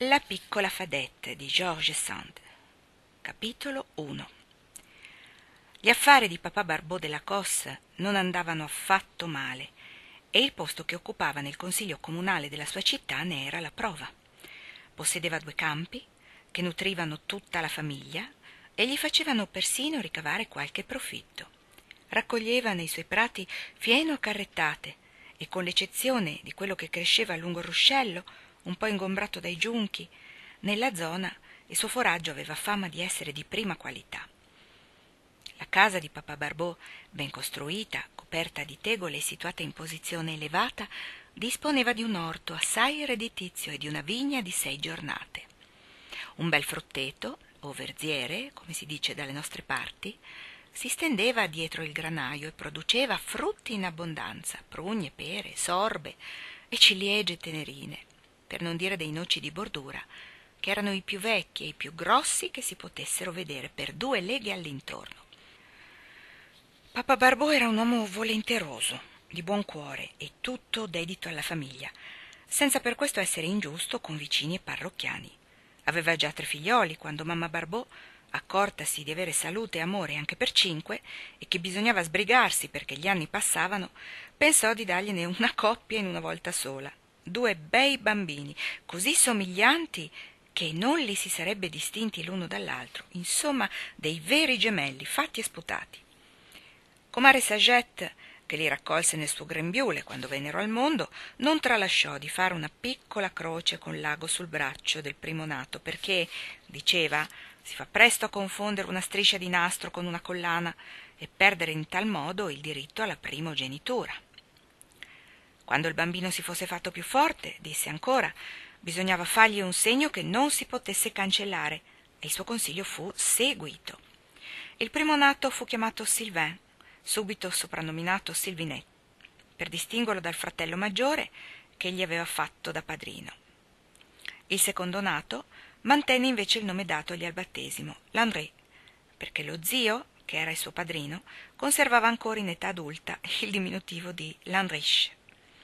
La piccola Fadette di George Sand. Capitolo 1. Gli affari di papà Barbeau de la Cosse non andavano affatto male e il posto che occupava nel consiglio comunale della sua città ne era la prova. Possedeva 2 campi che nutrivano tutta la famiglia e gli facevano persino ricavare qualche profitto. Raccoglieva nei suoi prati fieno a carrettate e, con l'eccezione di quello che cresceva lungo il ruscello, un po' ingombrato dai giunchi, nella zona il suo foraggio aveva fama di essere di prima qualità. La casa di papà Barbeau, ben costruita, coperta di tegole e situata in posizione elevata, disponeva di un orto assai redditizio e di una vigna di 6 giornate. Un bel frutteto, o verziere, come si dice dalle nostre parti, si stendeva dietro il granaio e produceva frutti in abbondanza, prugne, pere, sorbe e ciliegie tenerine, per non dire dei noci di bordura, che erano i più vecchi e i più grossi che si potessero vedere per 2 leghe all'intorno. Papà Barbeau era un uomo volenteroso, di buon cuore e tutto dedito alla famiglia, senza per questo essere ingiusto con vicini e parrocchiani. Aveva già 3 figlioli quando mamma Barbeau, accortasi di avere salute e amore anche per 5 e che bisognava sbrigarsi perché gli anni passavano, pensò di dargliene una coppia in una volta sola. 2 bei bambini, così somiglianti che non li si sarebbe distinti l'uno dall'altro, insomma dei veri gemelli, fatti e sputati. Comare Saget, che li raccolse nel suo grembiule quando vennero al mondo, non tralasciò di fare una piccola croce con l'ago sul braccio del primo nato, perché, diceva, si fa presto a confondere una striscia di nastro con una collana e perdere in tal modo il diritto alla primogenitura. Quando il bambino si fosse fatto più forte, disse ancora, bisognava fargli un segno che non si potesse cancellare, e il suo consiglio fu seguito. Il primo nato fu chiamato Sylvain, subito soprannominato Sylvinet, per distinguerlo dal fratello maggiore che gli aveva fatto da padrino. Il secondo nato mantenne invece il nome datogli al battesimo, Landry, perché lo zio, che era il suo padrino, conservava ancora in età adulta il diminutivo di Landrich.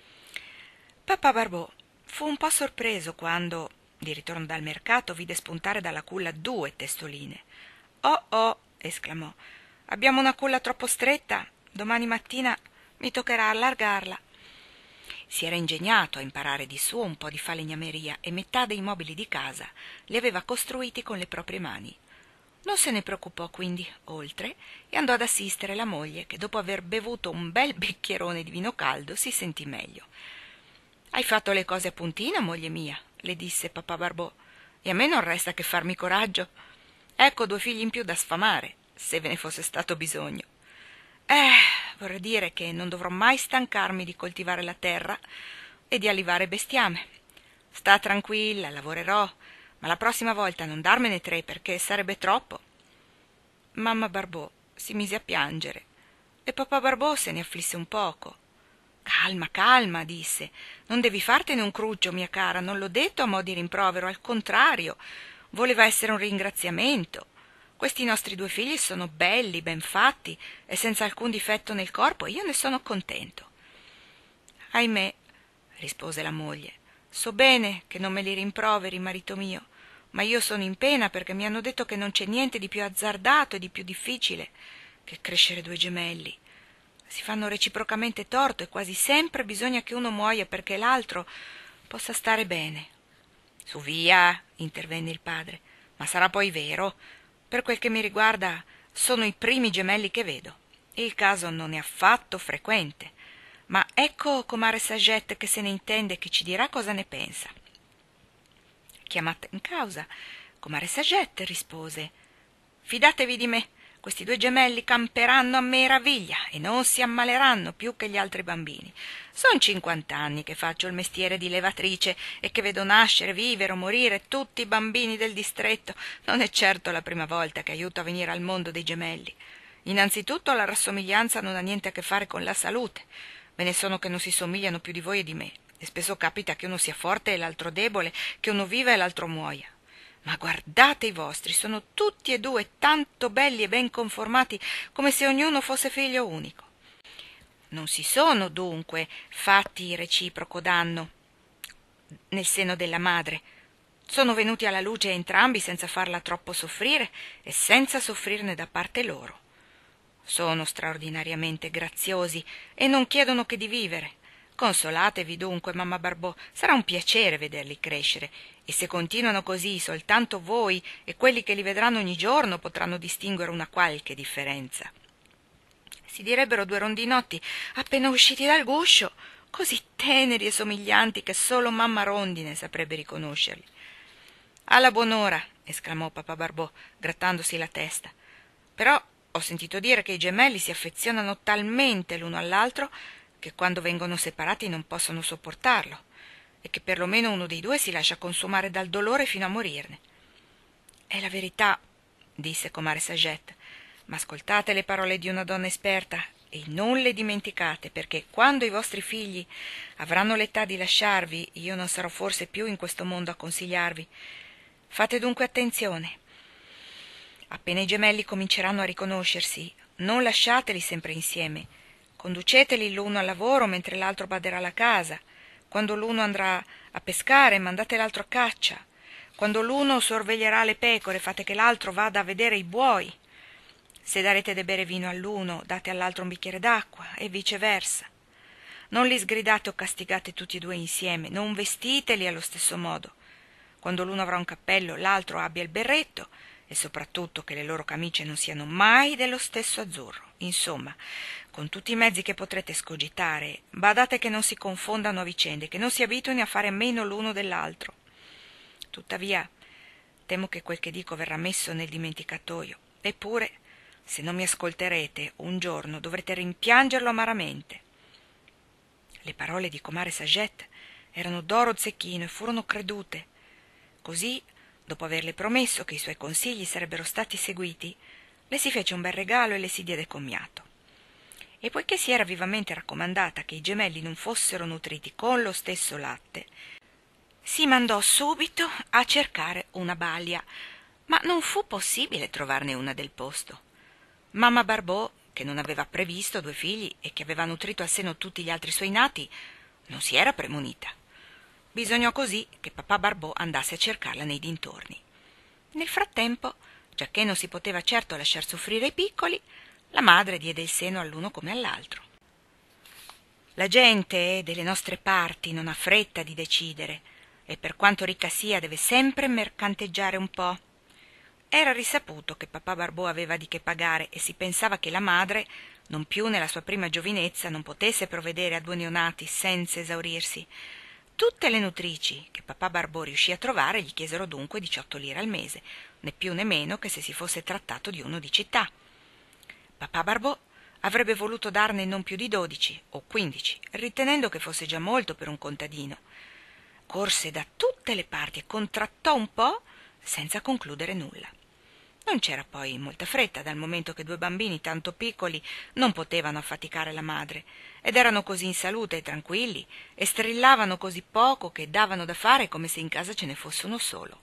Papà Barbeau fu un po' sorpreso quando, di ritorno dal mercato, vide spuntare dalla culla 2 testoline. «Oh, oh!» esclamò. «Abbiamo una culla troppo stretta. Domani mattina mi toccherà allargarla». Si era ingegnato a imparare di suo un po' di falegnameria e metà dei mobili di casa li aveva costruiti con le proprie mani. Non se ne preoccupò quindi oltre e andò ad assistere la moglie, che dopo aver bevuto un bel bicchierone di vino caldo si sentì meglio. «Hai fatto le cose a puntino, moglie mia», le disse papà Barbeau, «e a me non resta che farmi coraggio. Ecco 2 figli in più da sfamare, se ve ne fosse stato bisogno. Vorrei dire che non dovrò mai stancarmi di coltivare la terra e di allevare bestiame. Sta tranquilla, lavorerò, ma la prossima volta non darmene 3 perché sarebbe troppo». Mamma Barbeau si mise a piangere e papà Barbeau se ne afflisse un poco. «Calma, calma», disse, «non devi fartene un cruccio, mia cara, non l'ho detto a mo' di rimprovero, al contrario, voleva essere un ringraziamento. Questi nostri 2 figli sono belli, ben fatti e senza alcun difetto nel corpo, e io ne sono contento». «Ahimè», rispose la moglie, «so bene che non me li rimproveri, marito mio, ma io sono in pena perché mi hanno detto che non c'è niente di più azzardato e di più difficile che crescere 2 gemelli. Si fanno reciprocamente torto e quasi sempre bisogna che uno muoia perché l'altro possa stare bene». «Su via», intervenne il padre, «ma sarà poi vero? Per quel che mi riguarda sono i primi gemelli che vedo. Il caso non è affatto frequente, ma ecco comare Saget che se ne intende e che ci dirà cosa ne pensa». Chiamata in causa, comare Saget rispose: «Fidatevi di me, questi 2 gemelli camperanno a meraviglia e non si ammaleranno più che gli altri bambini. Son 50 anni che faccio il mestiere di levatrice e che vedo nascere, vivere o morire tutti i bambini del distretto. Non è certo la prima volta che aiuto a venire al mondo dei gemelli. Innanzitutto la rassomiglianza non ha niente a che fare con la salute. Ve ne sono che non si somigliano più di voi e di me, e spesso capita che uno sia forte e l'altro debole, che uno viva e l'altro muoia. Ma guardate i vostri, sono tutti e 2 tanto belli e ben conformati come se ognuno fosse figlio unico. Non si sono dunque fatti reciproco danno nel seno della madre, Sono venuti alla luce entrambi senza farla troppo soffrire e senza soffrirne da parte loro. Sono straordinariamente graziosi e non chiedono che di vivere. Consolatevi dunque, mamma Barbò, sarà un piacere vederli crescere, e se continuano così soltanto voi e quelli che li vedranno ogni giorno potranno distinguere una qualche differenza. Si direbbero due rondinotti appena usciti dal guscio, così teneri e somiglianti che solo mamma Rondine saprebbe riconoscerli. Alla buon'ora, esclamò papà Barbò, grattandosi la testa. Però ho sentito dire che i gemelli si affezionano talmente l'uno all'altro che quando vengono separati non possono sopportarlo, e che perlomeno uno dei due si lascia consumare dal dolore fino a morirne. È la verità, disse comare Saget, ma ascoltate le parole di una donna esperta e non le dimenticate, perché quando i vostri figli avranno l'età di lasciarvi, io non sarò forse più in questo mondo a consigliarvi. Fate dunque attenzione. Appena i gemelli cominceranno a riconoscersi, non lasciateli sempre insieme. Conduceteli l'uno al lavoro mentre l'altro baderà alla casa. Quando l'uno andrà a pescare, mandate l'altro a caccia. Quando l'uno sorveglierà le pecore, fate che l'altro vada a vedere i buoi. Se darete da bere vino all'uno, date all'altro un bicchiere d'acqua, e viceversa. Non li sgridate o castigate tutti e due insieme, non vestiteli allo stesso modo. Quando l'uno avrà un cappello, l'altro abbia il berretto, e soprattutto che le loro camicie non siano mai dello stesso azzurro. Insomma, con tutti i mezzi che potrete scogitare, badate che non si confondano a vicende, che non si abituino a fare meno l'uno dell'altro. Tuttavia, temo che quel che dico verrà messo nel dimenticatoio. Eppure, se non mi ascolterete, un giorno dovrete rimpiangerlo amaramente. Le parole di comare Saget erano d'oro zecchino e furono credute. Così, dopo averle promesso che i suoi consigli sarebbero stati seguiti, le si fece un bel regalo e le si diede commiato. E poiché si era vivamente raccomandata che i gemelli non fossero nutriti con lo stesso latte, si mandò subito a cercare una balia, ma non fu possibile trovarne una del posto. Mamma Barbò, che non aveva previsto due figli e che aveva nutrito al seno tutti gli altri suoi nati, non si era premunita. Bisognò così che papà Barbò andasse a cercarla nei dintorni. Nel frattempo, giacché non si poteva certo lasciar soffrire i piccoli, la madre diede il seno all'uno come all'altro. La gente delle nostre parti non ha fretta di decidere, e per quanto ricca sia deve sempre mercanteggiare un po'. Era risaputo che papà Barbò aveva di che pagare e si pensava che la madre, non più nella sua prima giovinezza, non potesse provvedere a due neonati senza esaurirsi. Tutte le nutrici che papà Barbò riuscì a trovare gli chiesero dunque 18 lire al mese, né più né meno che se si fosse trattato di uno di città. Papà Barbò avrebbe voluto darne non più di 12 o 15, ritenendo che fosse già molto per un contadino. Corse da tutte le parti e contrattò un po' senza concludere nulla. Non c'era poi molta fretta, dal momento che due bambini tanto piccoli non potevano affaticare la madre, ed erano così in salute e tranquilli, e strillavano così poco che davano da fare come se in casa ce ne fosse uno solo.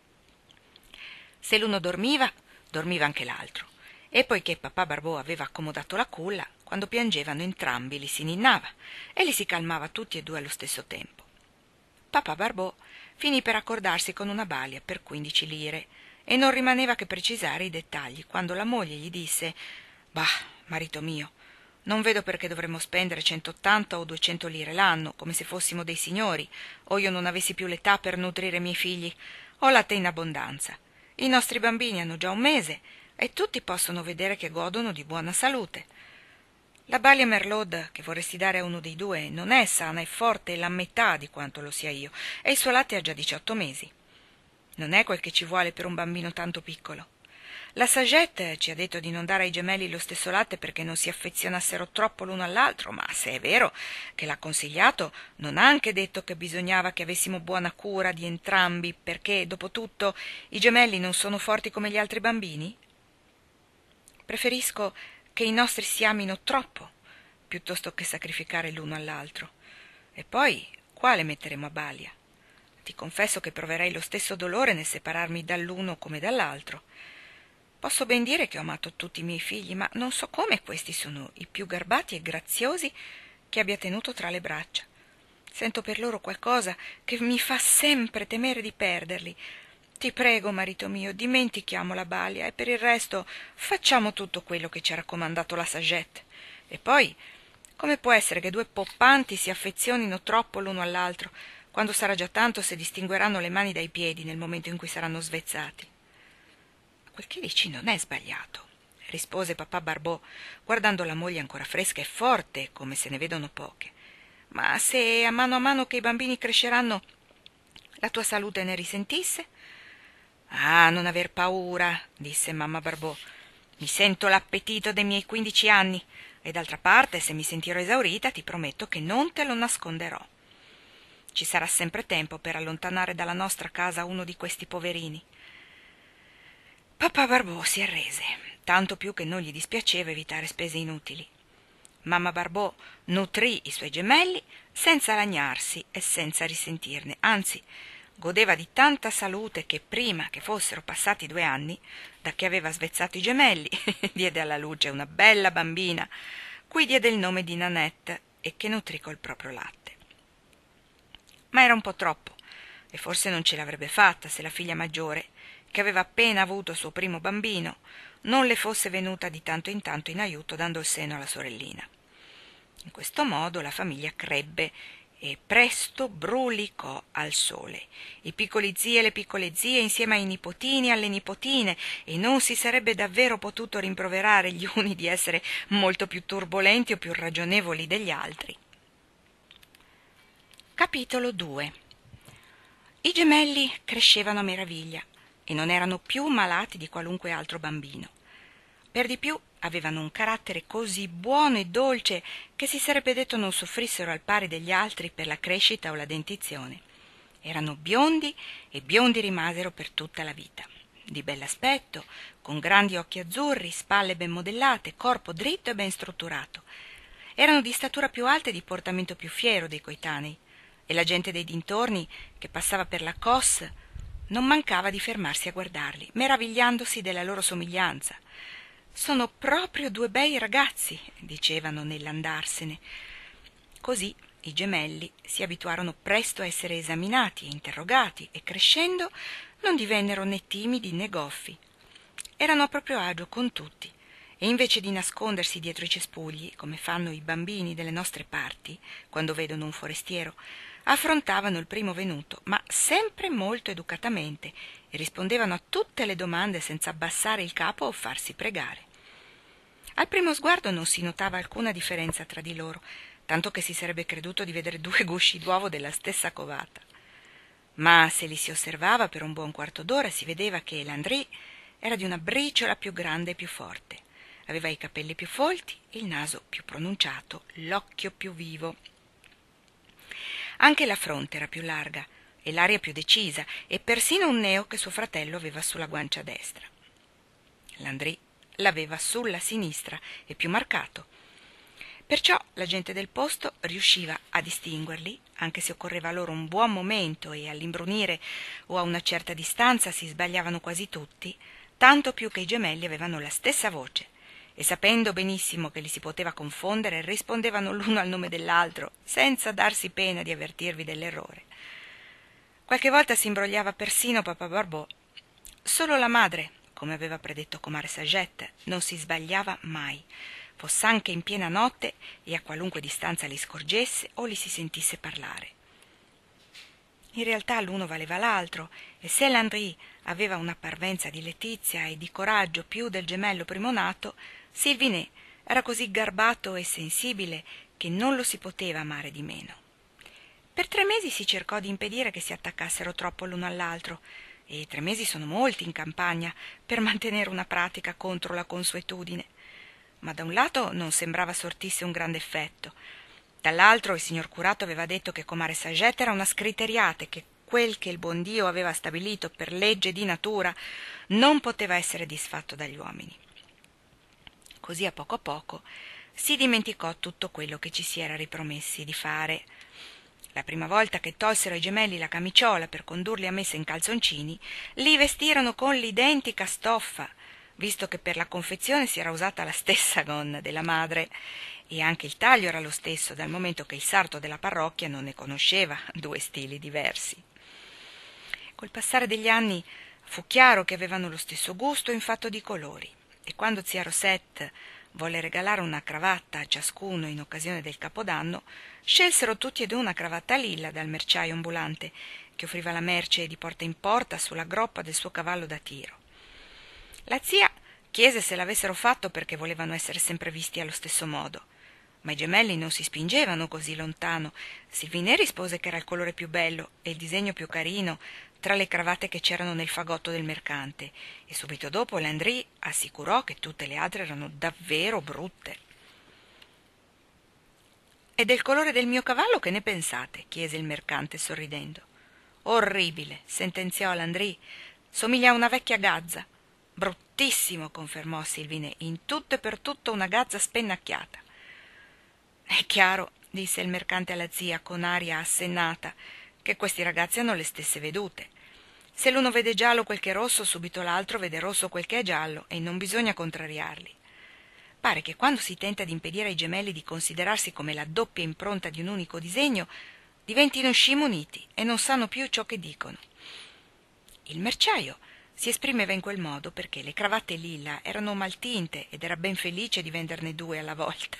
Se l'uno dormiva, dormiva anche l'altro, e poiché papà Barbò aveva accomodato la culla, quando piangevano entrambi li si ninnava e li si calmava tutti e due allo stesso tempo. Papà Barbò finì per accordarsi con una balia per 15 lire, e non rimaneva che precisare i dettagli, quando la moglie gli disse: «Bah, marito mio, non vedo perché dovremmo spendere 180 o 200 lire l'anno, come se fossimo dei signori, o io non avessi più l'età per nutrire i miei figli. Ho latte in abbondanza. I nostri bambini hanno già un mese e tutti possono vedere che godono di buona salute. La balia Merlot che vorresti dare a uno dei due non è sana e forte la metà di quanto lo sia io, e il suo latte ha già 18 mesi. Non è quel che ci vuole per un bambino tanto piccolo. La Saget ci ha detto di non dare ai gemelli lo stesso latte perché non si affezionassero troppo l'uno all'altro, ma se è vero che l'ha consigliato, non ha anche detto che bisognava che avessimo buona cura di entrambi, perché, dopo tutto, i gemelli non sono forti come gli altri bambini? Preferisco che i nostri si amino troppo, piuttosto che sacrificare l'uno all'altro. E poi, quale metteremo a balia? Ti confesso che proverei lo stesso dolore nel separarmi dall'uno come dall'altro. Posso ben dire che ho amato tutti i miei figli, ma non so come questi sono i più garbati e graziosi che abbia tenuto tra le braccia. Sento per loro qualcosa che mi fa sempre temere di perderli. Ti prego, marito mio, dimentichiamo la balia e per il resto facciamo tutto quello che ci ha raccomandato la Sagette. E poi, come può essere che due poppanti si affezionino troppo l'uno all'altro, quando sarà già tanto se distingueranno le mani dai piedi nel momento in cui saranno svezzati? Quel che dici non è sbagliato, rispose papà Barbò, guardando la moglie ancora fresca e forte, come se ne vedono poche. Ma se a mano che i bambini cresceranno la tua salute ne risentisse? Ah, non aver paura, disse mamma Barbò. Mi sento l'appetito dei miei 15 anni e d'altra parte, se mi sentirò esaurita, ti prometto che non te lo nasconderò. Ci sarà sempre tempo per allontanare dalla nostra casa uno di questi poverini. Papà Barbò si arrese, tanto più che non gli dispiaceva evitare spese inutili. Mamma Barbò nutrì i suoi gemelli senza lagnarsi e senza risentirne, anzi godeva di tanta salute che prima che fossero passati 2 anni da che aveva svezzato i gemelli diede alla luce una bella bambina, cui diede il nome di Nanette e che nutrì col proprio latte. Ma era un po' troppo e forse non ce l'avrebbe fatta se la figlia maggiore, che aveva appena avuto il suo primo bambino, non le fosse venuta di tanto in aiuto dando il seno alla sorellina. In questo modo la famiglia crebbe e presto brulicò al sole. I piccoli zii e le piccole zie insieme ai nipotini e alle nipotine, e non si sarebbe davvero potuto rimproverare gli uni di essere molto più turbolenti o più ragionevoli degli altri. Capitolo 2. I gemelli crescevano a meraviglia e non erano più malati di qualunque altro bambino. Per di più avevano un carattere così buono e dolce che si sarebbe detto non soffrissero al pari degli altri per la crescita o la dentizione. Erano biondi e biondi rimasero per tutta la vita, di bell'aspetto, con grandi occhi azzurri, spalle ben modellate, corpo dritto e ben strutturato. Erano di statura più alta e di portamento più fiero dei coetanei, e la gente dei dintorni che passava per la Cos non mancava di fermarsi a guardarli, meravigliandosi della loro somiglianza. «Sono proprio 2 bei ragazzi», dicevano nell'andarsene. Così i gemelli si abituarono presto a essere esaminati e interrogati e crescendo non divennero né timidi né goffi. Erano a proprio agio con tutti e invece di nascondersi dietro i cespugli, come fanno i bambini delle nostre parti quando vedono un forestiero, affrontavano il primo venuto, ma sempre molto educatamente, e rispondevano a tutte le domande senza abbassare il capo o farsi pregare. Al primo sguardo non si notava alcuna differenza tra di loro, tanto che si sarebbe creduto di vedere 2 gusci d'uovo della stessa covata. Ma se li si osservava per un buon quarto d'ora si vedeva che Landry era di una briciola più grande e più forte. Aveva i capelli più folti, il naso più pronunciato, l'occhio più vivo. Anche la fronte era più larga e l'aria più decisa, e persino un neo che suo fratello aveva sulla guancia destra. Landry l'aveva sulla sinistra e più marcato. Perciò la gente del posto riusciva a distinguerli, anche se occorreva loro un buon momento e all'imbrunire o a una certa distanza si sbagliavano quasi tutti, tanto più che i gemelli avevano la stessa voce e sapendo benissimo che li si poteva confondere rispondevano l'uno al nome dell'altro senza darsi pena di avvertirvi dell'errore. Qualche volta si imbrogliava persino papà Barbò. Solo la madre, come aveva predetto comare Sagette, non si sbagliava mai, foss'anche in piena notte e a qualunque distanza li scorgesse o li si sentisse parlare. In realtà l'uno valeva l'altro, e se Landry aveva una parvenza di letizia e di coraggio più del gemello primonato, Sylvinet era così garbato e sensibile che non lo si poteva amare di meno. Per 3 mesi si cercò di impedire che si attaccassero troppo l'uno all'altro, e 3 mesi sono molti in campagna per mantenere una pratica contro la consuetudine. Ma da un lato non sembrava sortisse un grande effetto, dall'altro il signor curato aveva detto che comare Sagette era una scriteriata e che quel che il buon Dio aveva stabilito per legge di natura non poteva essere disfatto dagli uomini. Così a poco si dimenticò tutto quello che ci si era ripromessi di fare. La prima volta che tolsero ai gemelli la camiciola per condurli a messa in calzoncini, li vestirono con l'identica stoffa, visto che per la confezione si era usata la stessa gonna della madre, e anche il taglio era lo stesso, dal momento che il sarto della parrocchia non ne conosceva due stili diversi. Col passare degli anni fu chiaro che avevano lo stesso gusto in fatto di colori, e quando zia Rosette volle regalare una cravatta a ciascuno in occasione del Capodanno, scelsero tutti e due una cravatta lilla dal merciaio ambulante, che offriva la merce di porta in porta sulla groppa del suo cavallo da tiro. La zia chiese se l'avessero fatto perché volevano essere sempre visti allo stesso modo, ma i gemelli non si spingevano così lontano. Silvine rispose che era il colore più bello e il disegno più carino tra le cravatte che c'erano nel fagotto del mercante, e subito dopo Landry assicurò che tutte le altre erano davvero brutte. «E del colore del mio cavallo che ne pensate?» chiese il mercante sorridendo. «Orribile», sentenziò Landry, «somiglia a una vecchia gazza». «Bruttissimo», confermò Silvine, «in tutto e per tutto una gazza spennacchiata». «È chiaro», disse il mercante alla zia con aria assennata, «che questi ragazzi hanno le stesse vedute. Se l'uno vede giallo quel che è rosso, subito l'altro vede rosso quel che è giallo, e non bisogna contrariarli. Pare che quando si tenta di impedire ai gemelli di considerarsi come la doppia impronta di un unico disegno, diventino scimuniti e non sanno più ciò che dicono». Il merciaio si esprimeva in quel modo perché le cravatte lilla erano mal tinte ed era ben felice di venderne due alla volta.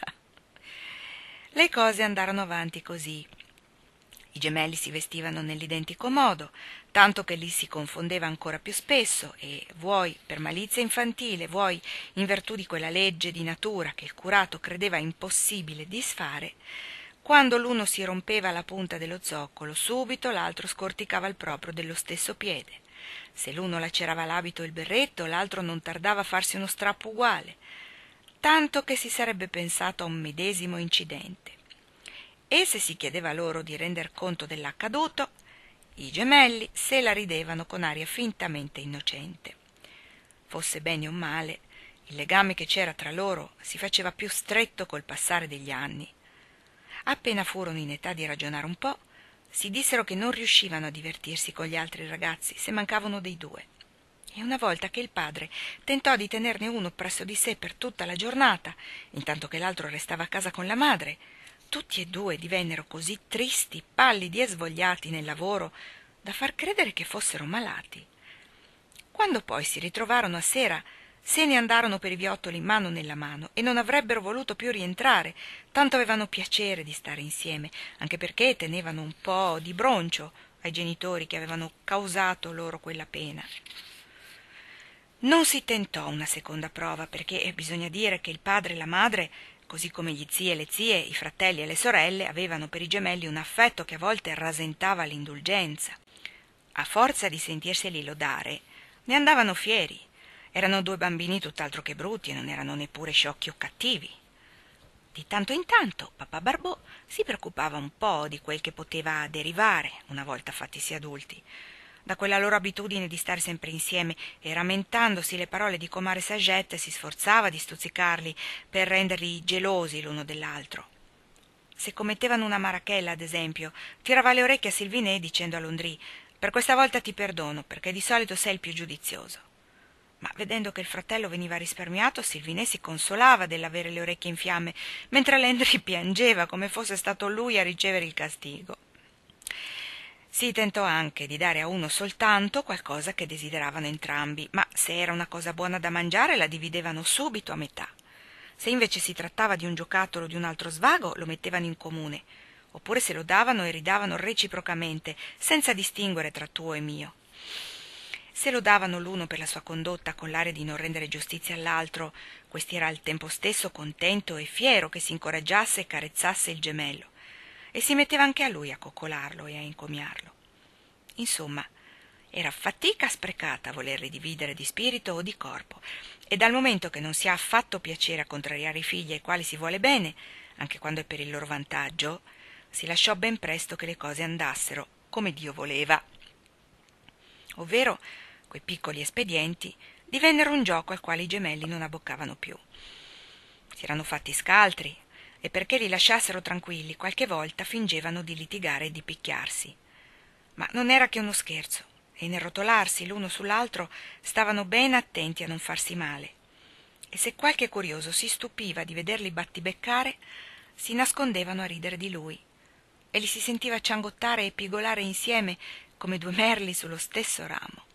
Le cose andarono avanti così. I gemelli si vestivano nell'identico modo, tanto che li si confondeva ancora più spesso e, vuoi per malizia infantile, vuoi in virtù di quella legge di natura che il curato credeva impossibile disfare, quando l'uno si rompeva la punta dello zoccolo, subito l'altro scorticava il proprio dello stesso piede. Se l'uno lacerava l'abito o il berretto, l'altro non tardava a farsi uno strappo uguale, tanto che si sarebbe pensato a un medesimo incidente. E se si chiedeva loro di render conto dell'accaduto, i gemelli se la ridevano con aria fintamente innocente. Fosse bene o male, il legame che c'era tra loro si faceva più stretto col passare degli anni. Appena furono in età di ragionare un po', si dissero che non riuscivano a divertirsi con gli altri ragazzi se mancavano dei due. E una volta che il padre tentò di tenerne uno presso di sé per tutta la giornata, intanto che l'altro restava a casa con la madre, tutti e due divennero così tristi, pallidi e svogliati nel lavoro da far credere che fossero malati. Quando poi si ritrovarono a sera, se ne andarono per i viottoli mano nella mano e non avrebbero voluto più rientrare, tanto avevano piacere di stare insieme, anche perché tenevano un po' di broncio ai genitori che avevano causato loro quella pena. Non si tentò una seconda prova, perché bisogna dire che il padre e la madre, così come gli zii e le zie, i fratelli e le sorelle, avevano per i gemelli un affetto che a volte rasentava l'indulgenza. A forza di sentirseli lodare, ne andavano fieri. Erano due bambini tutt'altro che brutti e non erano neppure sciocchi o cattivi. Di tanto in tanto papà Barbò si preoccupava un po' di quel che poteva derivare, una volta fattisi adulti, da quella loro abitudine di stare sempre insieme, e rammentandosi le parole di comare Sagette si sforzava di stuzzicarli per renderli gelosi l'uno dell'altro. Se commettevano una marachella, ad esempio, tirava le orecchie a Silviné dicendo a Londrì: «Per questa volta ti perdono, perché di solito sei il più giudizioso». Ma vedendo che il fratello veniva risparmiato, Silviné si consolava dell'avere le orecchie in fiamme, mentre Landry piangeva come fosse stato lui a ricevere il castigo. Si tentò anche di dare a uno soltanto qualcosa che desideravano entrambi, ma se era una cosa buona da mangiare la dividevano subito a metà. Se invece si trattava di un giocattolo o di un altro svago, lo mettevano in comune, oppure se lo davano e ridavano reciprocamente, senza distinguere tra tuo e mio. Se lo davano l'uno per la sua condotta con l'aria di non rendere giustizia all'altro, questi era al tempo stesso contento e fiero che si incoraggiasse e carezzasse il gemello, e si metteva anche a lui a coccolarlo e a encomiarlo. Insomma, era fatica sprecata volerli dividere di spirito o di corpo, e dal momento che non si ha affatto piacere a contrariare i figli ai quali si vuole bene, anche quando è per il loro vantaggio, si lasciò ben presto che le cose andassero come Dio voleva. Ovvero, quei piccoli espedienti divennero un gioco al quale i gemelli non abboccavano più. Si erano fatti scaltri, e perché li lasciassero tranquilli qualche volta fingevano di litigare e di picchiarsi. Ma non era che uno scherzo, e nel rotolarsi l'uno sull'altro stavano ben attenti a non farsi male. e se qualche curioso si stupiva di vederli battibeccare, si nascondevano a ridere di lui, e li si sentiva ciangottare e pigolare insieme come due merli sullo stesso ramo.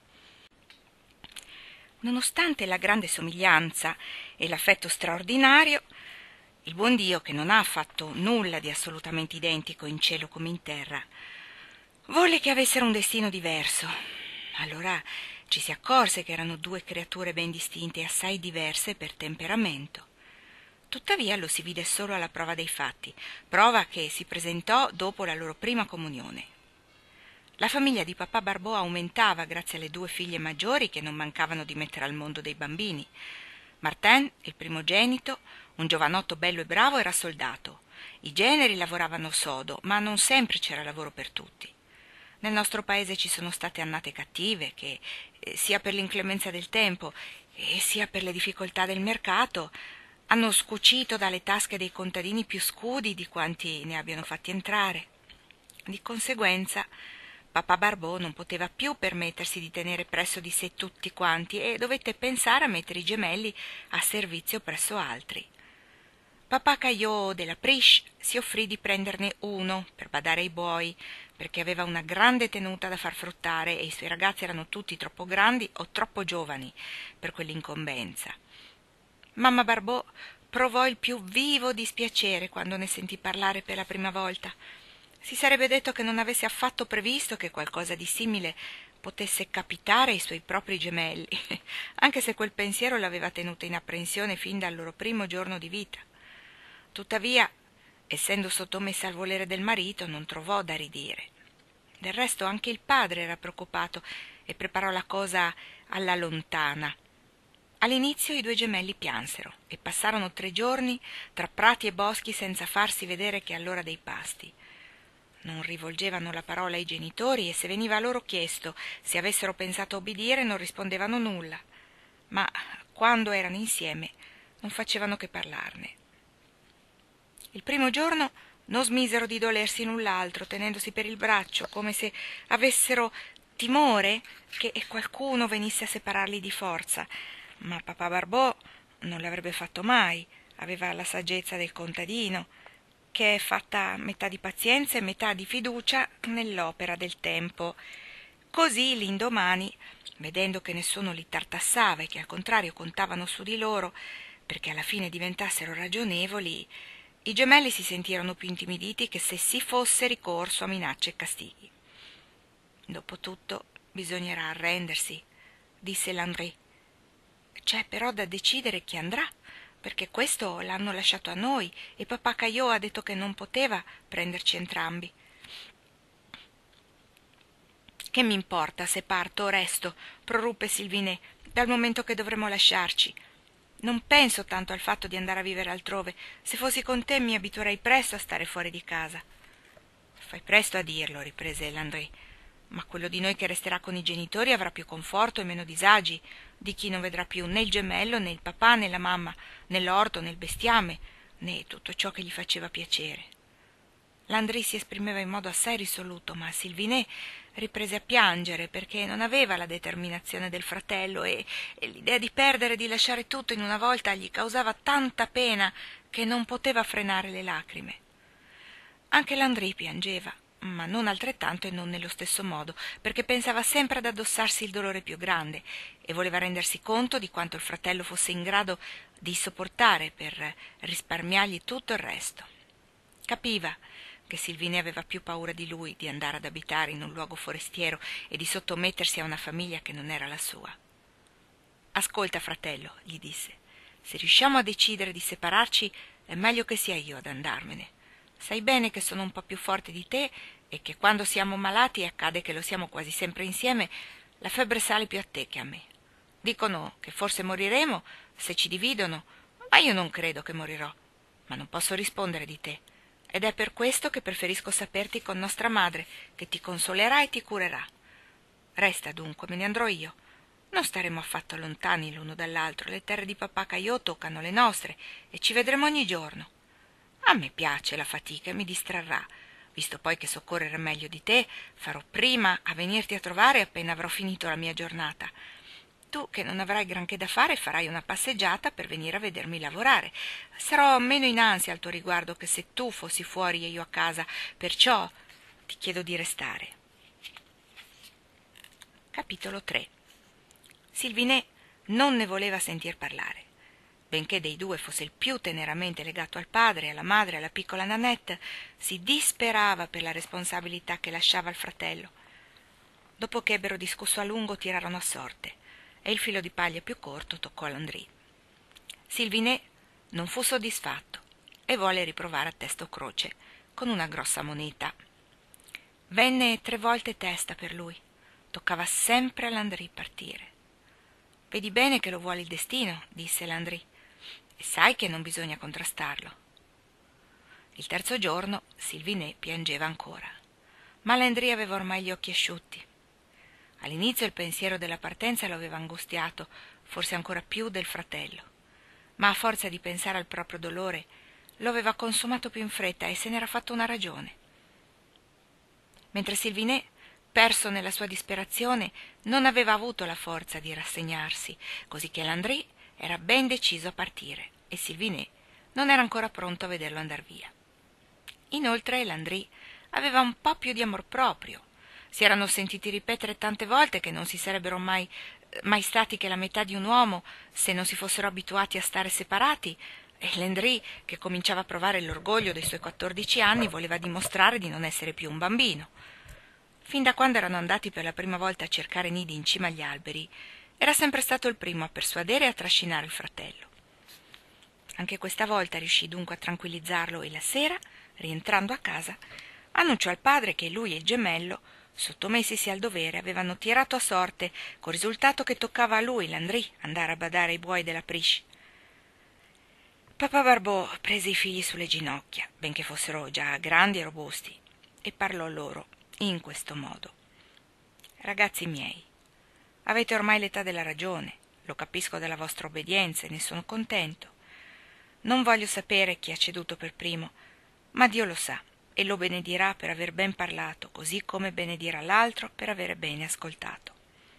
Nonostante la grande somiglianza e l'affetto straordinario, il buon Dio, che non ha fatto nulla di assolutamente identico in cielo come in terra, volle che avessero un destino diverso. Allora ci si accorse che erano due creature ben distinte e assai diverse per temperamento. Tuttavia lo si vide solo alla prova dei fatti, prova che si presentò dopo la loro prima comunione. La famiglia di papà Barbò aumentava grazie alle due figlie maggiori che non mancavano di mettere al mondo dei bambini. Martin, il primogenito, un giovanotto bello e bravo, era soldato. I generi lavoravano sodo, ma non sempre c'era lavoro per tutti. Nel nostro paese ci sono state annate cattive che, sia per l'inclemenza del tempo e sia per le difficoltà del mercato, hanno scucito dalle tasche dei contadini più scudi di quanti ne abbiano fatti entrare. Di conseguenza, papà Barbò non poteva più permettersi di tenere presso di sé tutti quanti e dovette pensare a mettere i gemelli a servizio presso altri. Papà Caillot della Priche si offrì di prenderne uno per badare ai buoi, perché aveva una grande tenuta da far fruttare e i suoi ragazzi erano tutti troppo grandi o troppo giovani per quell'incombenza. Mamma Barbò provò il più vivo dispiacere quando ne sentì parlare per la prima volta. Si sarebbe detto che non avesse affatto previsto che qualcosa di simile potesse capitare ai suoi propri gemelli, anche se quel pensiero l'aveva tenuta in apprensione fin dal loro primo giorno di vita. Tuttavia, essendo sottomessa al volere del marito, non trovò da ridire. Del resto anche il padre era preoccupato e preparò la cosa alla lontana. All'inizio i due gemelli piansero e passarono 3 giorni tra prati e boschi senza farsi vedere che all'ora dei pasti. Non rivolgevano la parola ai genitori e se veniva loro chiesto se avessero pensato a obbedire non rispondevano nulla, ma quando erano insieme non facevano che parlarne. Il primo giorno non smisero di dolersi l'un l'altro, tenendosi per il braccio, come se avessero timore che qualcuno venisse a separarli di forza, ma papà Barbò non l'avrebbe fatto mai, aveva la saggezza del contadino, che è fatta metà di pazienza e metà di fiducia nell'opera del tempo. Così l'indomani, vedendo che nessuno li tartassava e che al contrario contavano su di loro perché alla fine diventassero ragionevoli, i gemelli si sentirono più intimiditi che se si fosse ricorso a minacce e castighi. Dopotutto bisognerà arrendersi, disse Landry. C'è però da decidere chi andrà, perché questo l'hanno lasciato a noi e papà Caillot ha detto che non poteva prenderci entrambi. Che m'importa se parto o resto, proruppe Sylvinet, dal momento che dovremo lasciarci. Non penso tanto al fatto di andare a vivere altrove. Se fossi con te mi abituerei presto a stare fuori di casa. Fai presto a dirlo, riprese Landry, ma quello di noi che resterà con i genitori avrà più conforto e meno disagi di chi non vedrà più né il gemello, né il papà, né la mamma, né l'orto, né il bestiame, né tutto ciò che gli faceva piacere. Landry si esprimeva in modo assai risoluto, ma Sylvinet riprese a piangere perché non aveva la determinazione del fratello e l'idea di perdere e di lasciare tutto in una volta gli causava tanta pena che non poteva frenare le lacrime. Anche Landry piangeva, ma non altrettanto e non nello stesso modo, perché pensava sempre ad addossarsi il dolore più grande e voleva rendersi conto di quanto il fratello fosse in grado di sopportare per risparmiargli tutto il resto. Capiva che Sylvinet aveva più paura di lui di andare ad abitare in un luogo forestiero e di sottomettersi a una famiglia che non era la sua. «Ascolta, fratello», gli disse, «se riusciamo a decidere di separarci è meglio che sia io ad andarmene. Sai bene che sono un po' più forte di te e che quando siamo malati, e accade che lo siamo quasi sempre insieme, la febbre sale più a te che a me. Dicono che forse moriremo se ci dividono, ma io non credo che morirò. Ma non posso rispondere di te. Ed è per questo che preferisco saperti con nostra madre, che ti consolerà e ti curerà. Resta dunque, me ne andrò io. Non staremo affatto lontani l'uno dall'altro, le terre di papà Caillot toccano le nostre e ci vedremo ogni giorno. A me piace la fatica e mi distrarrà. Visto poi che soccorrere meglio di te, farò prima a venirti a trovare appena avrò finito la mia giornata. Tu, che non avrai granché da fare, farai una passeggiata per venire a vedermi lavorare. Sarò meno in ansia al tuo riguardo che se tu fossi fuori e io a casa, perciò ti chiedo di restare. Capitolo 3. Sylvinet non ne voleva sentir parlare. Benché dei due fosse il più teneramente legato al padre, alla madre e alla piccola Nanette, si disperava per la responsabilità che lasciava al fratello. Dopo che ebbero discusso a lungo, tirarono a sorte e il filo di paglia più corto toccò a Landry. Sylvinet non fu soddisfatto e volle riprovare a testa o croce con una grossa moneta. Venne 3 volte testa per lui. Toccava sempre a Landry partire. «Vedi bene che lo vuole il destino», disse Landry, «e sai che non bisogna contrastarlo». Il terzo giorno Sylvinet piangeva ancora, ma Landry aveva ormai gli occhi asciutti. All'inizio il pensiero della partenza lo aveva angustiato, forse ancora più del fratello, ma a forza di pensare al proprio dolore lo aveva consumato più in fretta e se n'era fatto una ragione. Mentre Sylvinet, perso nella sua disperazione, non aveva avuto la forza di rassegnarsi, così che Landry era ben deciso a partire e Sylvinet non era ancora pronto a vederlo andar via. Inoltre Landry aveva un po' più di amor proprio. Si erano sentiti ripetere tante volte che non si sarebbero mai stati che la metà di un uomo se non si fossero abituati a stare separati, e Landry, che cominciava a provare l'orgoglio dei suoi 14 anni, voleva dimostrare di non essere più un bambino. Fin da quando erano andati per la prima volta a cercare nidi in cima agli alberi, era sempre stato il primo a persuadere e a trascinare il fratello. Anche questa volta riuscì dunque a tranquillizzarlo e la sera, rientrando a casa, annunciò al padre che lui e il gemello, sottomessisi al dovere, avevano tirato a sorte, col risultato che toccava a lui, Landry, andare a badare ai buoi della Priche. Papà Barbeau prese i figli sulle ginocchia, benché fossero già grandi e robusti, e parlò loro in questo modo. «Ragazzi miei, avete ormai l'età della ragione, lo capisco dalla vostra obbedienza e ne sono contento. Non voglio sapere chi ha ceduto per primo, ma Dio lo sa e lo benedirà per aver ben parlato, così come benedirà l'altro per avere bene ascoltato».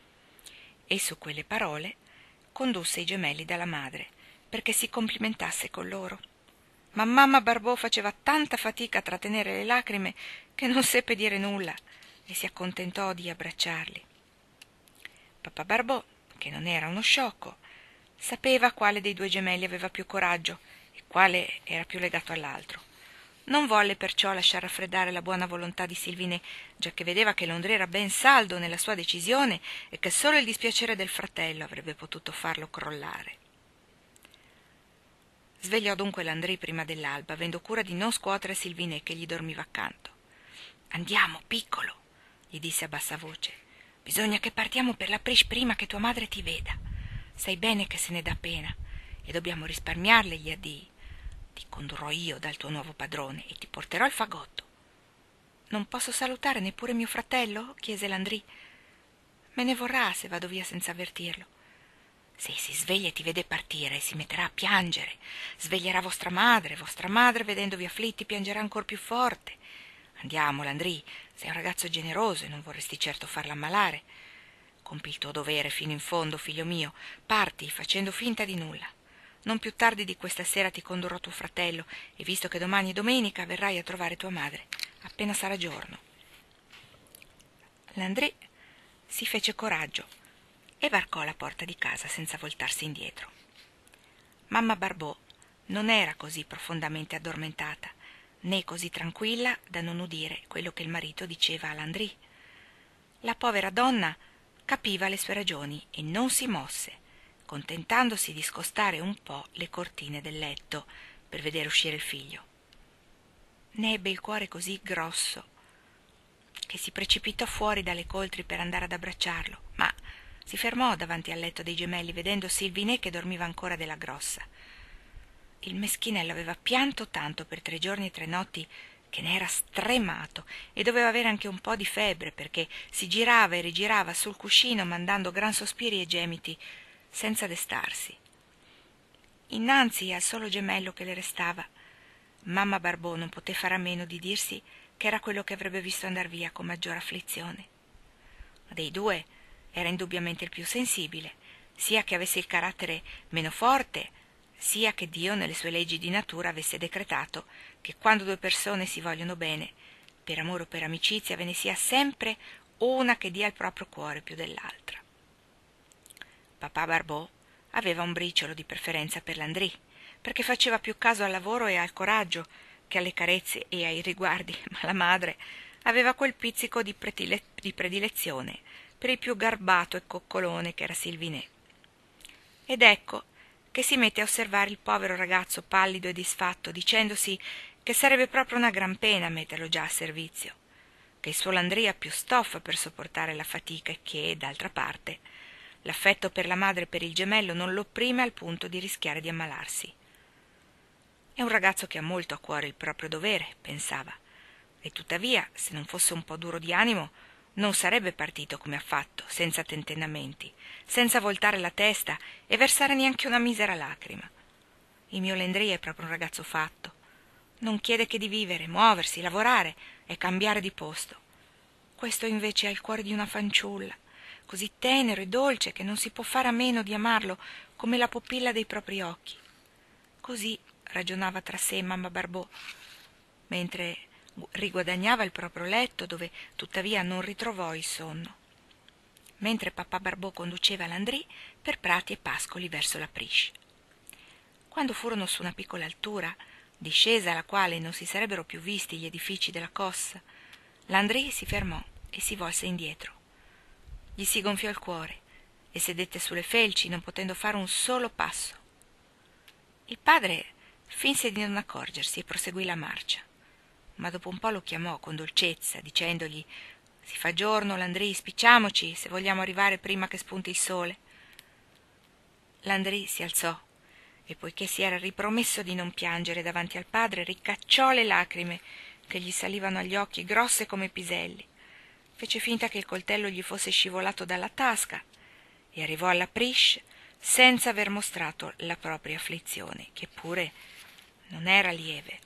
E su quelle parole condusse i gemelli dalla madre perché si complimentasse con loro. Ma mamma Barbeau faceva tanta fatica a trattenere le lacrime che non seppe dire nulla e si accontentò di abbracciarli. Papà Barbeau, che non era uno sciocco, sapeva quale dei 2 gemelli aveva più coraggio e quale era più legato all'altro. Non volle perciò lasciar raffreddare la buona volontà di Sylvinet, giacché vedeva che Landry era ben saldo nella sua decisione e che solo il dispiacere del fratello avrebbe potuto farlo crollare. Svegliò dunque Landry prima dell'alba, avendo cura di non scuotere Sylvinet che gli dormiva accanto. «Andiamo, piccolo», gli disse a bassa voce. «Bisogna che partiamo per la Priche prima che tua madre ti veda. Sai bene che se ne dà pena e dobbiamo risparmiarle gli addii. Ti condurrò io dal tuo nuovo padrone e ti porterò il fagotto». «Non posso salutare neppure mio fratello?» chiese Landry. «Me ne vorrà se vado via senza avvertirlo». «Se si sveglia e ti vede partire e si metterà a piangere. Sveglierà vostra madre, vedendovi afflitti, piangerà ancor più forte. Andiamo, Landry, sei un ragazzo generoso e non vorresti certo farla ammalare. Compi il tuo dovere fino in fondo, figlio mio. Parti facendo finta di nulla. Non più tardi di questa sera ti condurrò tuo fratello e visto che domani è domenica verrai a trovare tua madre, appena sarà giorno». Landry si fece coraggio e varcò la porta di casa senza voltarsi indietro. Mamma Barbeau non era così profondamente addormentata, né così tranquilla da non udire quello che il marito diceva a Landry. La povera donna capiva le sue ragioni e non si mosse, contentandosi di scostare un po' le cortine del letto per vedere uscire il figlio. Ne ebbe il cuore così grosso che si precipitò fuori dalle coltri per andare ad abbracciarlo, ma si fermò davanti al letto dei gemelli vedendo Sylvinet che dormiva ancora della grossa. Il meschinello aveva pianto tanto per 3 giorni e 3 notti che ne era stremato e doveva avere anche un po' di febbre perché si girava e rigirava sul cuscino mandando gran sospiri e gemiti senza destarsi. Innanzi al solo gemello che le restava, mamma Barbeau non poté fare a meno di dirsi che era quello che avrebbe visto andar via con maggior afflizione. Dei 2 era indubbiamente il più sensibile, sia che avesse il carattere meno forte, sia che Dio nelle sue leggi di natura avesse decretato che quando due persone si vogliono bene, per amore o per amicizia, ve ne sia sempre una che dia il proprio cuore più dell'altra. Papà Barbeau aveva un briciolo di preferenza per Landry, perché faceva più caso al lavoro e al coraggio che alle carezze e ai riguardi, ma la madre aveva quel pizzico di predilezione per il più garbato e coccolone che era Sylvinet. Ed ecco che si mette a osservare il povero ragazzo pallido e disfatto, dicendosi che sarebbe proprio una gran pena metterlo già a servizio, che il suo Landry ha più stoffa per sopportare la fatica e che, d'altra parte, l'affetto per la madre e per il gemello non lo opprime al punto di rischiare di ammalarsi. È un ragazzo che ha molto a cuore il proprio dovere, pensava, e tuttavia, se non fosse un po' duro di animo, non sarebbe partito come ha fatto, senza tentennamenti, senza voltare la testa e versare neanche una misera lacrima. Il mio Landry è proprio un ragazzo fatto. Non chiede che di vivere, muoversi, lavorare e cambiare di posto. Questo invece ha il cuore di una fanciulla, così tenero e dolce che non si può fare a meno di amarlo come la pupilla dei propri occhi. Così ragionava tra sé mamma Barbeau, mentre riguadagnava il proprio letto, dove tuttavia non ritrovò il sonno, mentre papà Barbeau conduceva Landry per prati e pascoli verso la Priche. Quando furono su una piccola altura, discesa alla quale non si sarebbero più visti gli edifici della Cosse, Landry si fermò e si volse indietro. Gli si gonfiò il cuore e sedette sulle felci, non potendo fare un solo passo. Il padre finse di non accorgersi e proseguì la marcia, ma dopo un po' lo chiamò con dolcezza, dicendogli: «Si fa giorno, Landry, spicciamoci, se vogliamo arrivare prima che spunti il sole». Landry si alzò e, poiché si era ripromesso di non piangere davanti al padre, ricacciò le lacrime che gli salivano agli occhi grosse come piselli, fece finta che il coltello gli fosse scivolato dalla tasca e arrivò alla Priche senza aver mostrato la propria afflizione, che pure non era lieve.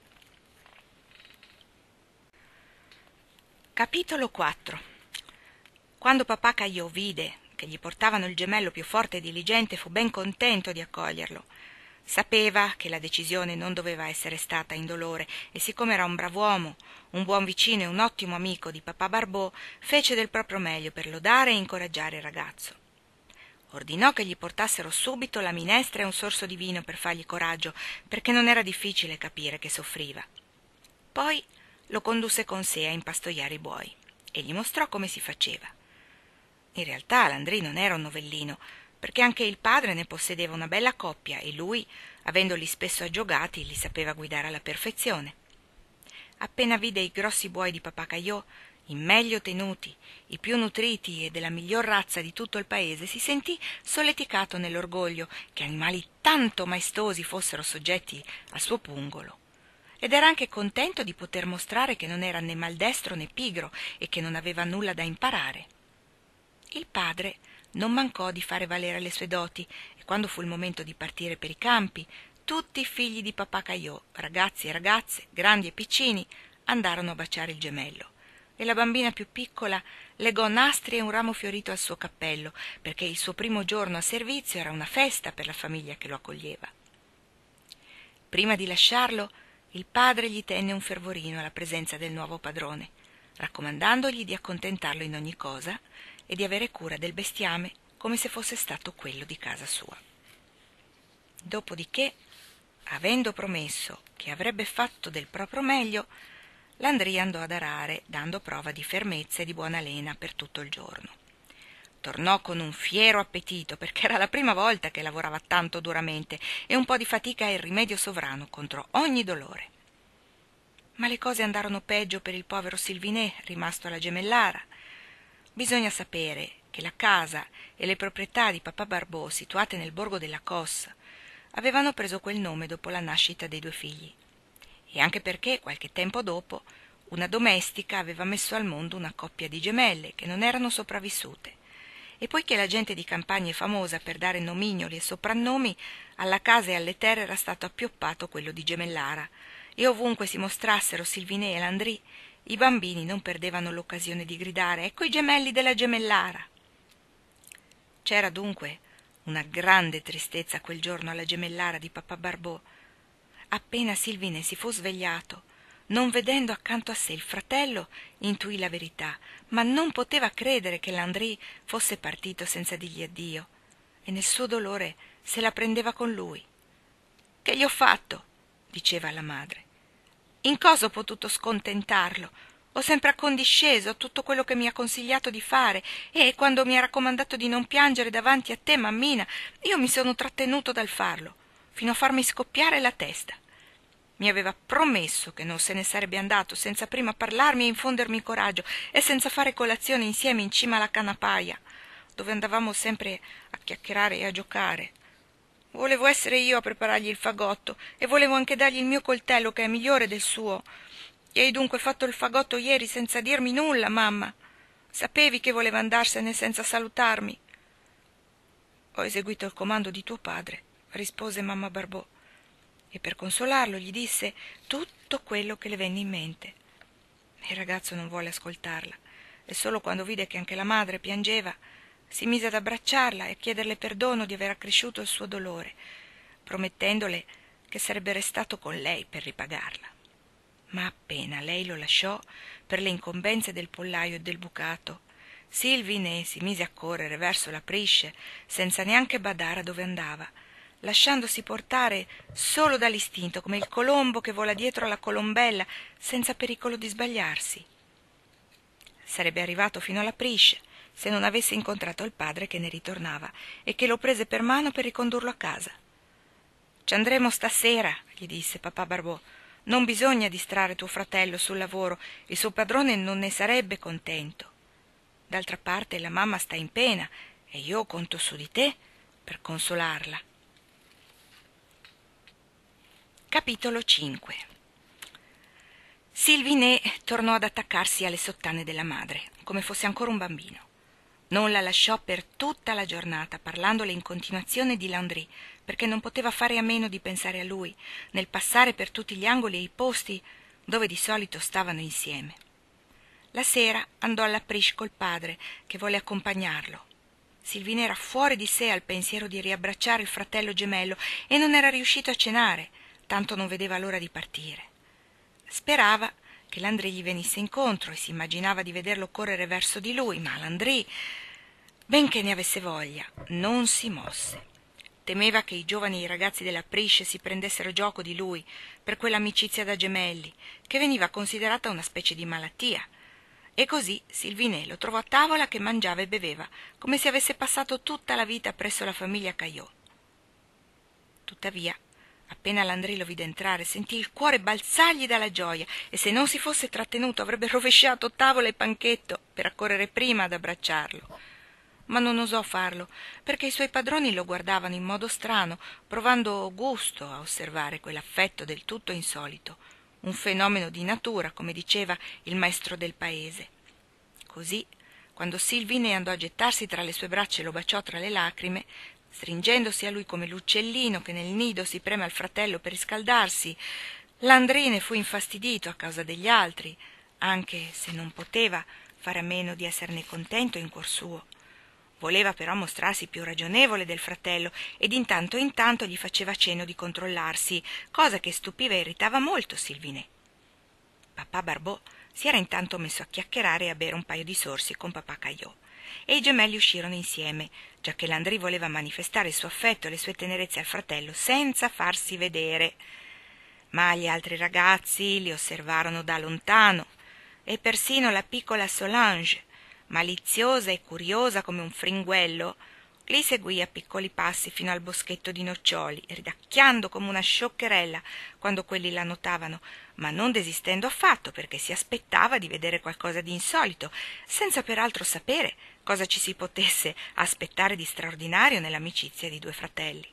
Capitolo 4. Quando papà Caillot vide che gli portavano il gemello più forte e diligente, fu ben contento di accoglierlo. Sapeva che la decisione non doveva essere stata indolore e, siccome era un brav'uomo, un buon vicino e un ottimo amico di papà Barbeau, fece del proprio meglio per lodare e incoraggiare il ragazzo. Ordinò che gli portassero subito la minestra e un sorso di vino per fargli coraggio, perché non era difficile capire che soffriva. Poi lo condusse con sé a impastoiare i buoi e gli mostrò come si faceva. In realtà Landry non era un novellino, perché anche il padre ne possedeva una bella coppia e lui, avendoli spesso aggiogati, li sapeva guidare alla perfezione. Appena vide i grossi buoi di papà Caillot, i meglio tenuti, i più nutriti e della miglior razza di tutto il paese, si sentì solleticato nell'orgoglio che animali tanto maestosi fossero soggetti al suo pungolo. Ed era anche contento di poter mostrare che non era né maldestro né pigro e che non aveva nulla da imparare. Il padre non mancò di fare valere le sue doti e quando fu il momento di partire per i campi, tutti i figli di papà Caillot, ragazzi e ragazze, grandi e piccini, andarono a baciare il gemello e la bambina più piccola legò nastri e un ramo fiorito al suo cappello, perché il suo primo giorno a servizio era una festa per la famiglia che lo accoglieva. Prima di lasciarlo, il padre gli tenne un fervorino alla presenza del nuovo padrone, raccomandandogli di accontentarlo in ogni cosa e di avere cura del bestiame come se fosse stato quello di casa sua. Dopodiché, avendo promesso che avrebbe fatto del proprio meglio, Landry andò ad arare, dando prova di fermezza e di buona lena per tutto il giorno. Tornò con un fiero appetito, perché era la prima volta che lavorava tanto duramente, e un po' di fatica è il rimedio sovrano contro ogni dolore. Ma le cose andarono peggio per il povero Sylvinet, rimasto alla gemellara. Bisogna sapere che la casa e le proprietà di papà Barbeau, situate nel borgo della Cosse, avevano preso quel nome dopo la nascita dei due figli, e anche perché, qualche tempo dopo, una domestica aveva messo al mondo una coppia di gemelle che non erano sopravvissute, e poiché la gente di campagna è famosa per dare nomignoli e soprannomi, alla casa e alle terre era stato appioppato quello di Gemellara, e ovunque si mostrassero Sylvinet e Landry, i bambini non perdevano l'occasione di gridare: «Ecco i gemelli della Gemellara!». C'era dunque Una grande tristezza quel giorno alla gemellara di papà Barbò. Appena Silvine si fu svegliato, non vedendo accanto a sé il fratello, intuì la verità, ma non poteva credere che Landry fosse partito senza dirgli addio, e nel suo dolore se la prendeva con lui. «Che gli ho fatto?» diceva alla madre. «In cosa ho potuto scontentarlo? Ho sempre accondisceso tutto quello che mi ha consigliato di fare e, quando mi ha raccomandato di non piangere davanti a te, mammina, io mi sono trattenuto dal farlo, fino a farmi scoppiare la testa. Mi aveva promesso che non se ne sarebbe andato senza prima parlarmi e infondermi coraggio e senza fare colazione insieme in cima alla canapaia, dove andavamo sempre a chiacchierare e a giocare. Volevo essere io a preparargli il fagotto e volevo anche dargli il mio coltello, che è migliore del suo. Gli hai dunque fatto il fagotto ieri senza dirmi nulla, mamma? Sapevi che voleva andarsene senza salutarmi?» «Ho eseguito il comando di tuo padre», rispose mamma Barbò, e per consolarlo gli disse tutto quello che le venne in mente. Il ragazzo non volle ascoltarla, e solo quando vide che anche la madre piangeva si mise ad abbracciarla e a chiederle perdono di aver accresciuto il suo dolore, promettendole che sarebbe restato con lei per ripagarla. Ma appena lei lo lasciò per le incombenze del pollaio e del bucato, Silvine si mise a correre verso la Prisce senza neanche badare a dove andava, lasciandosi portare solo dall'istinto, come il colombo che vola dietro alla colombella senza pericolo di sbagliarsi. Sarebbe arrivato fino alla Prisce se non avesse incontrato il padre che ne ritornava e che lo prese per mano per ricondurlo a casa. «Ci andremo stasera», gli disse papà Barbò. «Non bisogna distrarre tuo fratello sul lavoro, il suo padrone non ne sarebbe contento. D'altra parte la mamma sta in pena e io conto su di te per consolarla». Capitolo 5. Silvine tornò ad attaccarsi alle sottane della madre, come fosse ancora un bambino. Non la lasciò per tutta la giornata, parlandole in continuazione di Landry, perché non poteva fare a meno di pensare a lui, nel passare per tutti gli angoli e i posti dove di solito stavano insieme. La sera andò alla Prisce col padre, che volle accompagnarlo. Silvina era fuori di sé al pensiero di riabbracciare il fratello gemello e non era riuscito a cenare, tanto non vedeva l'ora di partire. Sperava che Landry gli venisse incontro e si immaginava di vederlo correre verso di lui, ma Landry, benché ne avesse voglia, non si mosse. Temeva che i giovani ragazzi della Prisce si prendessero gioco di lui per quell'amicizia da gemelli, che veniva considerata una specie di malattia. E così Silvine lo trovò a tavola che mangiava e beveva, come se avesse passato tutta la vita presso la famiglia Caillot. Tuttavia, appena Landry lo vide entrare, sentì il cuore balzargli dalla gioia e se non si fosse trattenuto avrebbe rovesciato tavola e panchetto per accorrere prima ad abbracciarlo. Ma non osò farlo, perché i suoi padroni lo guardavano in modo strano, provando gusto a osservare quell'affetto del tutto insolito, un fenomeno di natura, come diceva il maestro del paese. Così, quando Silvine andò a gettarsi tra le sue braccia e lo baciò tra le lacrime, stringendosi a lui come l'uccellino che nel nido si preme al fratello per riscaldarsi, Landry ne fu infastidito a causa degli altri, anche se non poteva fare a meno di esserne contento in cuor suo. Voleva però mostrarsi più ragionevole del fratello e in tanto gli faceva cenno di controllarsi, cosa che stupiva e irritava molto Silvine. Papà Barbò si era intanto messo a chiacchierare e a bere un paio di sorsi con papà Caillot, e i gemelli uscirono insieme, giacché Landry voleva manifestare il suo affetto e le sue tenerezze al fratello senza farsi vedere. Ma gli altri ragazzi li osservarono da lontano, e persino la piccola Solange, maliziosa e curiosa come un fringuello, li seguì a piccoli passi fino al boschetto di noccioli, ridacchiando come una scioccherella quando quelli la notavano, ma non desistendo affatto perché si aspettava di vedere qualcosa di insolito, senza peraltro sapere cosa ci si potesse aspettare di straordinario nell'amicizia di due fratelli.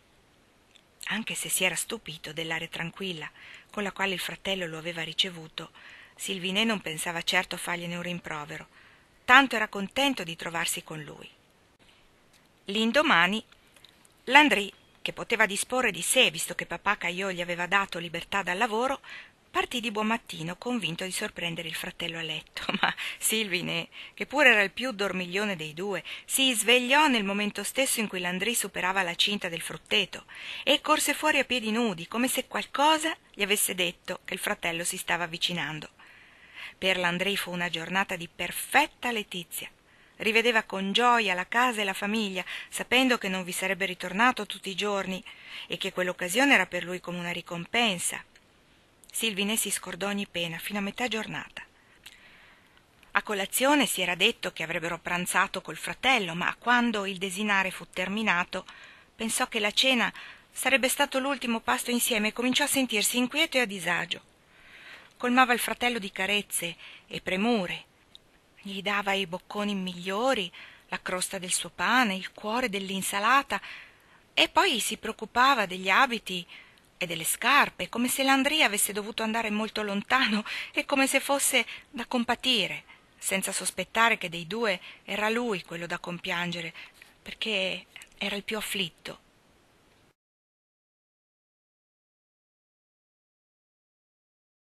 Anche se si era stupito dell'aria tranquilla con la quale il fratello lo aveva ricevuto, Silvine non pensava certo a fargliene un rimprovero, tanto era contento di trovarsi con lui. L'indomani Landry, che poteva disporre di sé visto che papà Caillot gli aveva dato libertà dal lavoro, partì di buon mattino convinto di sorprendere il fratello a letto, ma Silvine, che pure era il più dormiglione dei due, si svegliò nel momento stesso in cui Landry superava la cinta del frutteto e corse fuori a piedi nudi, come se qualcosa gli avesse detto che il fratello si stava avvicinando. Per Landry fu una giornata di perfetta letizia. Rivedeva con gioia la casa e la famiglia, sapendo che non vi sarebbe ritornato tutti i giorni e che quell'occasione era per lui come una ricompensa. Silvine si scordò ogni pena fino a metà giornata. A colazione si era detto che avrebbero pranzato col fratello, ma quando il desinare fu terminato, pensò che la cena sarebbe stato l'ultimo pasto insieme e cominciò a sentirsi inquieto e a disagio. Colmava il fratello di carezze e premure, gli dava i bocconi migliori, la crosta del suo pane, il cuore dell'insalata, e poi si preoccupava degli abiti e delle scarpe, come se Landry avesse dovuto andare molto lontano e come se fosse da compatire, senza sospettare che dei due era lui quello da compiangere, perché era il più afflitto.